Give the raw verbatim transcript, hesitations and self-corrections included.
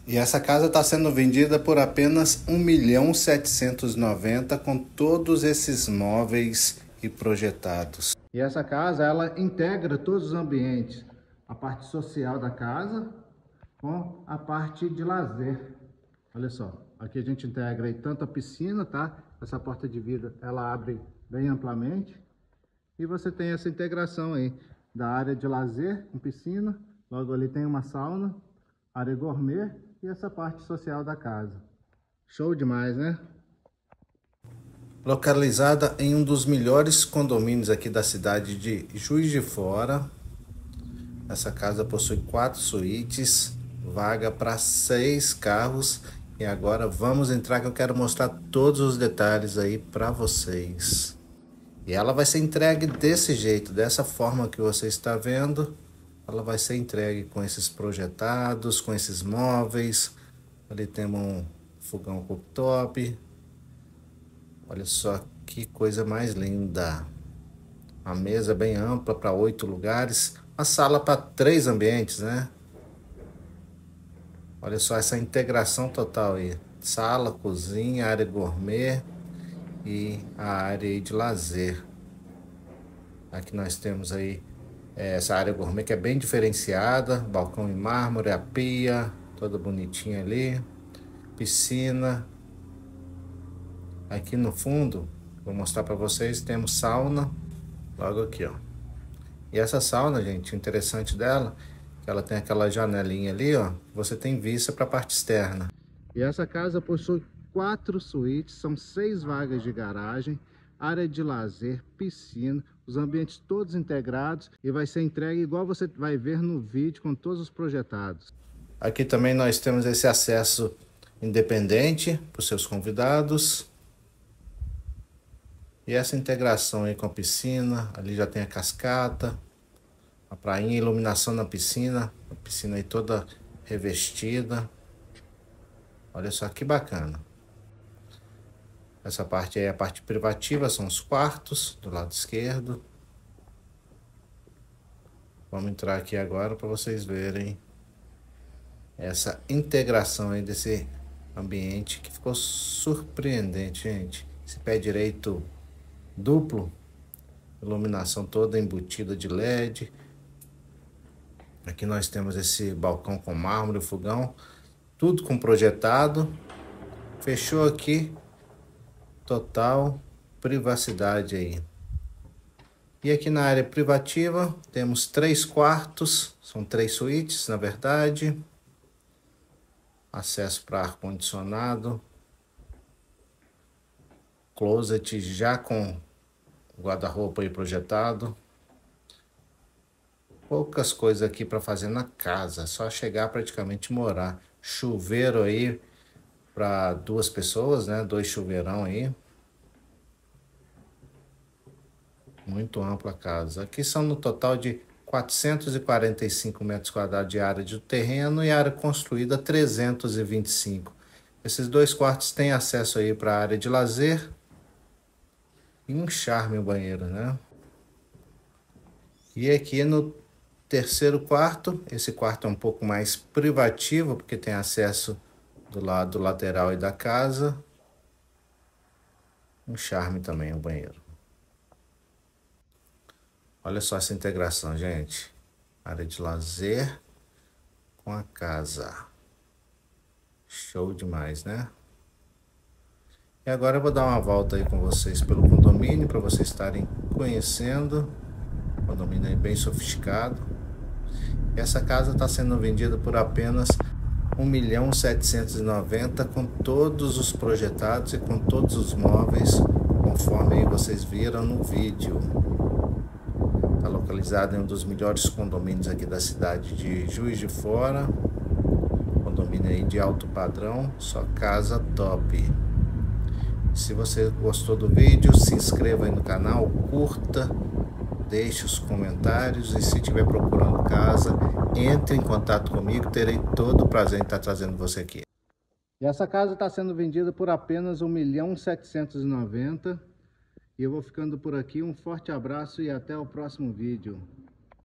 E essa casa está sendo vendida por apenas um milhão setecentos e noventa com todos esses móveis e projetados. E essa casa, ela integra todos os ambientes, a parte social da casa com a parte de lazer. Olha só, aqui a gente integra aí tanto a piscina, tá? Essa porta de vidro, ela abre bem amplamente. E você tem essa integração aí da área de lazer com piscina, logo ali tem uma sauna, área gourmet e essa parte social da casa. Show demais, né? Localizada em um dos melhores condomínios aqui da cidade de Juiz de Fora. Essa casa possui quatro suítes, vaga para seis carros. E agora vamos entrar que eu quero mostrar todos os detalhes aí para vocês. E ela vai ser entregue desse jeito, dessa forma que você está vendo. Ela vai ser entregue com esses projetados, com esses móveis. Ali temos um fogão cooktop. Olha só que coisa mais linda. Uma mesa bem ampla para oito lugares. Uma sala para três ambientes, né? Olha só essa integração total aí. Sala, cozinha, área gourmet e a área de lazer. Aqui nós temos aí essa área gourmet que é bem diferenciada, balcão em mármore, a pia, toda bonitinha ali, piscina. Aqui no fundo, vou mostrar para vocês, temos sauna, logo aqui, ó. E essa sauna, gente, o interessante dela, que ela tem aquela janelinha ali, ó, você tem vista para a parte externa. E essa casa possui quatro suítes, são seis vagas de garagem, área de lazer, piscina, os ambientes todos integrados e vai ser entregue igual você vai ver no vídeo com todos os projetados. Aqui também nós temos esse acesso independente para os seus convidados. E essa integração aí com a piscina, ali já tem a cascata, a prainha, iluminação na piscina, a piscina aí toda revestida. Olha só que bacana. Essa parte aí é a parte privativa, são os quartos do lado esquerdo. Vamos entrar aqui agora para vocês verem essa integração aí desse ambiente que ficou surpreendente, gente. Esse pé direito duplo, iluminação toda embutida de L E D. Aqui nós temos esse balcão com mármore, fogão, tudo com projetado. Fechou aqui. Total privacidade aí. E aqui na área privativa temos três quartos, são três suítes na verdade. Acesso para ar-condicionado. Closet já com guarda-roupa aí projetado. Poucas coisas aqui para fazer na casa, só chegar praticamente morar. Chuveiro aí para duas pessoas, né? Dois chuveirão aí. Muito ampla a casa. Aqui são no total de quatrocentos e quarenta e cinco metros quadrados de área de terreno e área construída trezentos e vinte e cinco. Esses dois quartos têm acesso aí para a área de lazer e um charme o banheiro, né? E aqui no terceiro quarto, esse quarto é um pouco mais privativo porque tem acesso do lado lateral e da casa. Um charme também o banheiro. Olha só essa integração, gente. Área de lazer com a casa. Show demais, né? E agora eu vou dar uma volta aí com vocês pelo condomínio para vocês estarem conhecendo. Condomínio aí bem sofisticado. E essa casa está sendo vendida por apenas um milhão setecentos e noventa com todos os projetados e com todos os móveis, conforme aí vocês viram no vídeo. Está localizado em um dos melhores condomínios aqui da cidade de Juiz de Fora. Condomínio aí de alto padrão, só casa top. Se você gostou do vídeo, se inscreva aí no canal, curta, deixe os comentários e se estiver procurando casa, entre em contato comigo, terei todo o prazer em estar trazendo você aqui. E essa casa está sendo vendida por apenas um milhão setecentos e noventa. E eu vou ficando por aqui. Um forte abraço e até o próximo vídeo.